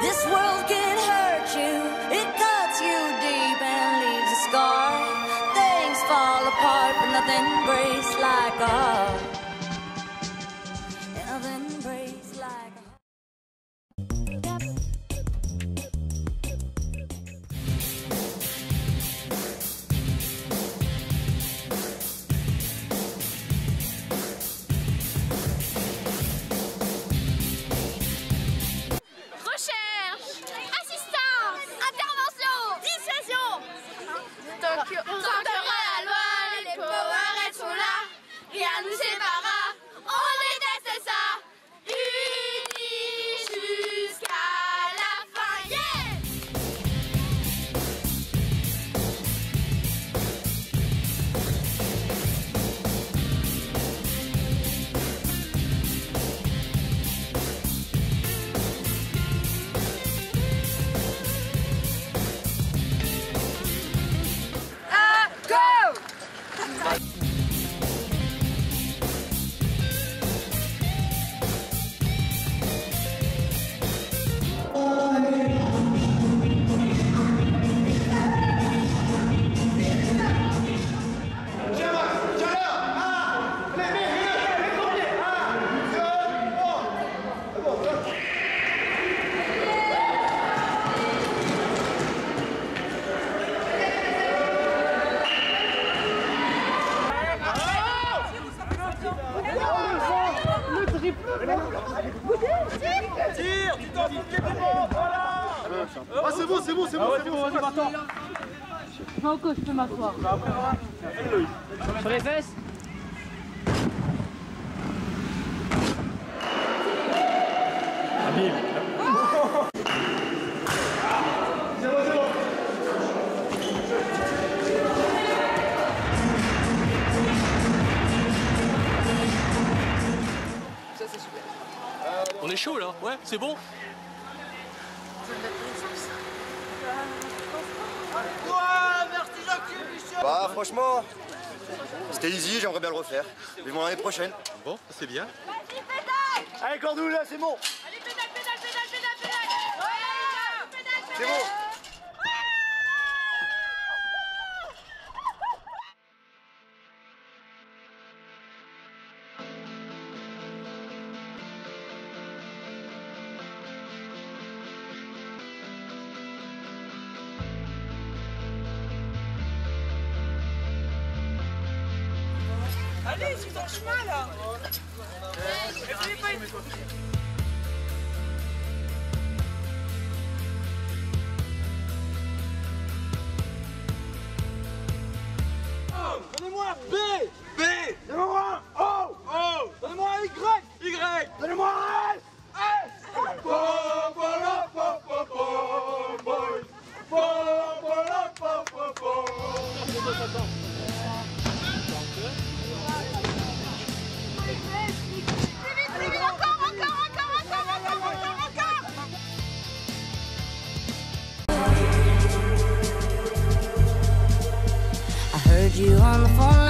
This world can hurt you, it cuts you deep and leaves a scar. Things fall apart, but nothing breaks like a heart. Nothing breaks like a heart. Tant que la loi, les Powerades sont là, rien ne nous séparera, on déteste ça. Unis jusqu'à la fin, yeah! Ah c'est bon, on y va. Franco, je peux m'asseoir. Sur les fesses. Ça c'est super. On est chaud là, ouais, c'est bon. Bah franchement, c'était easy, j'aimerais bien le refaire. Vivement l'année prochaine. Bon, c'est bien. Allez Cordoue là, c'est bon. Allez, pédale, pédale, pédale, pédale, pédale. Ouais, C'est bon. Allez, c'est dans le chemin là. Donnez-moi un B. B. Donnez-moi un O. O. Donnez-moi un Y. Y. Donnez-moi un S. S. I heard you on the phone